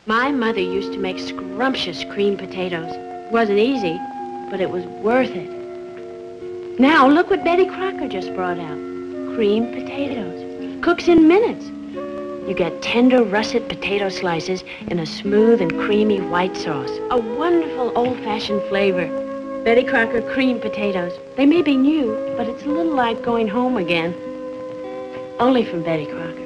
My mother used to make scrumptious creamed potatoes. It wasn't easy, but it was worth it. Now, look what Betty Crocker just brought out. Creamed potatoes. Cooks in minutes. You get tender russet potato slices in a smooth and creamy white sauce. A wonderful old-fashioned flavor. Betty Crocker creamed potatoes. They may be new, but it's a little like going home again. Only from Betty Crocker.